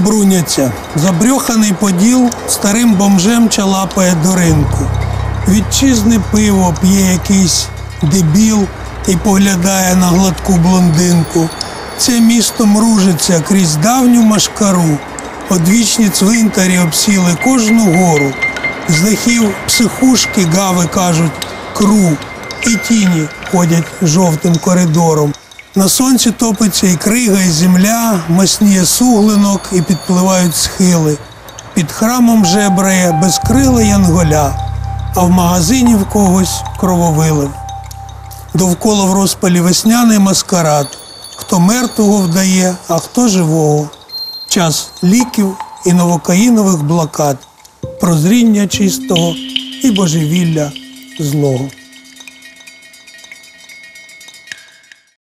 бруняться. Забрьоханий поділ старим бомжем чалапає до ринку. Вітчизни пиво п'є якийсь дебіл і поглядає на гладку блондинку. Це місто мружиться крізь давню машкару. Одвічні цвинтарі обсіли кожну гору. З дахів психушки гави кажуть «кру». І тіні ходять жовтим коридором. На сонці топиться і крига, і земля, масніє суглинок і підпливають схили. Під храмом жебрає безкрила янголя, а в магазині в когось крововилив. Довкола в розпалі весняний маскарад. Хто мертвого вдає, а хто живого. Час ліків і новокаїнових блокад, прозріння чистого і божевілля злого.